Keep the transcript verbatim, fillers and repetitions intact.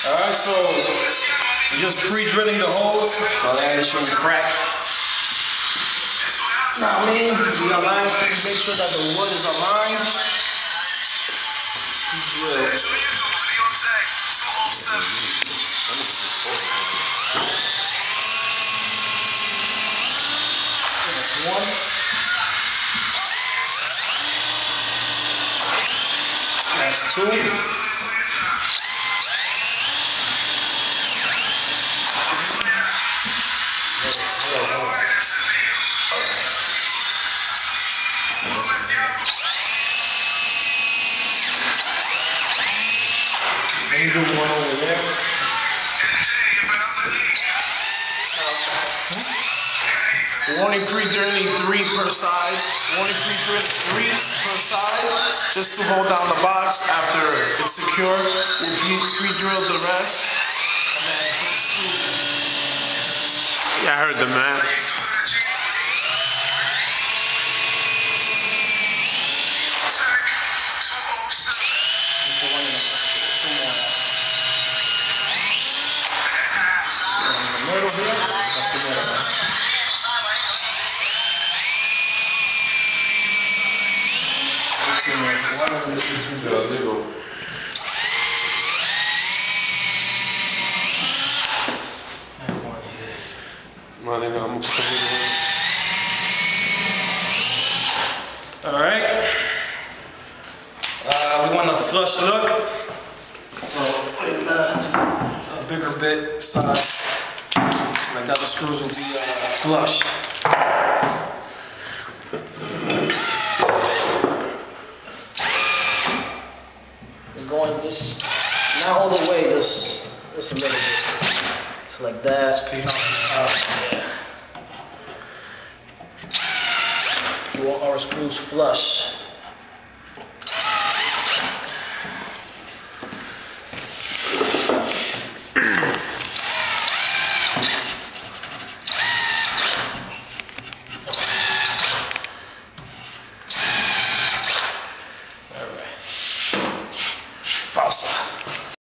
Alright, so we're just pre-drilling the holes. So that shouldn't crack. Now, I mean, we align, make sure that the wood is aligned. Drill. That's one. That's two. Let me do one over there. We're only pre-drilling three per side. We're only pre-drilling three per side, just to hold down the box. After it's secure, we'll pre-drill the rest, and then put the screws in. Yeah, I heard the man. Middle here, that's the middle. Alright. Uh, we want a flush look. So, with uh, a bigger bit size. Like that, the screws will be uh, flush. It's going just not all the way, just just a little bit. So like that. Just clean off the top. Yeah. We want our screws flush.